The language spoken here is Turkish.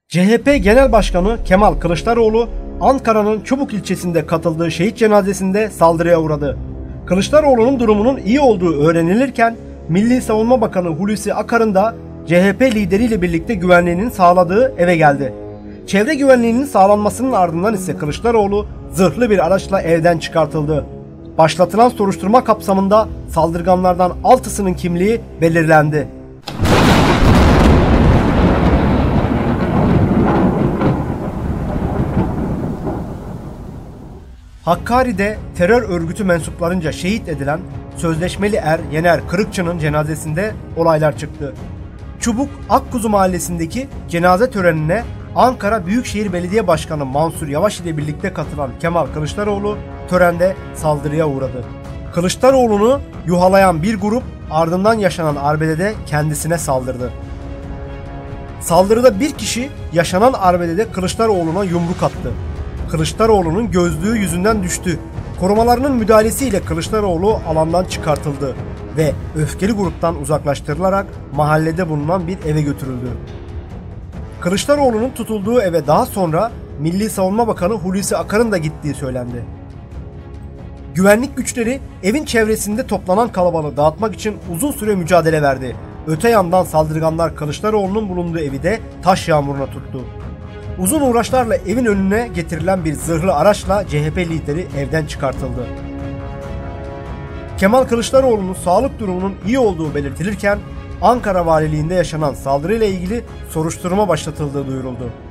CHP Genel Başkanı Kemal Kılıçdaroğlu, Ankara'nın Çubuk ilçesinde katıldığı şehit cenazesinde saldırıya uğradı. Kılıçdaroğlu'nun durumunun iyi olduğu öğrenilirken, Milli Savunma Bakanı Hulusi Akar'ın da CHP lideriyle birlikte güvenliğinin sağladığı eve geldi. Çevre güvenliğinin sağlanmasının ardından ise Kılıçdaroğlu zırhlı bir araçla evden çıkartıldı. Başlatılan soruşturma kapsamında saldırganlardan 6'sının kimliği belirlendi. Hakkari'de terör örgütü mensuplarınca şehit edilen sözleşmeli er Yener Kırıkçı'nın cenazesinde olaylar çıktı. Çubuk Akkuzu mahallesindeki cenaze törenine Ankara Büyükşehir Belediye Başkanı Mansur Yavaş ile birlikte katılan Kemal Kılıçdaroğlu törende saldırıya uğradı. Kılıçdaroğlu'nu yuhalayan bir grup ardından yaşanan arbedede kendisine saldırdı. Saldırıda bir kişi yaşanan arbedede Kılıçdaroğlu'na yumruk attı. Kılıçdaroğlu'nun gözlüğü yüzünden düştü. Korumalarının müdahalesiyle Kılıçdaroğlu alandan çıkartıldı ve öfkeli gruptan uzaklaştırılarak mahallede bulunan bir eve götürüldü. Kılıçdaroğlu'nun tutulduğu eve daha sonra Milli Savunma Bakanı Hulusi Akar'ın da gittiği söylendi. Güvenlik güçleri evin çevresinde toplanan kalabalığı dağıtmak için uzun süre mücadele verdi. Öte yandan saldırganlar Kılıçdaroğlu'nun bulunduğu evi de taş yağmuruna tuttu. Uzun uğraşlarla evin önüne getirilen bir zırhlı araçla CHP lideri evden çıkartıldı. Kemal Kılıçdaroğlu'nun sağlık durumunun iyi olduğu belirtilirken Ankara Valiliğinde yaşanan saldırıyla ilgili soruşturma başlatıldığı duyuruldu.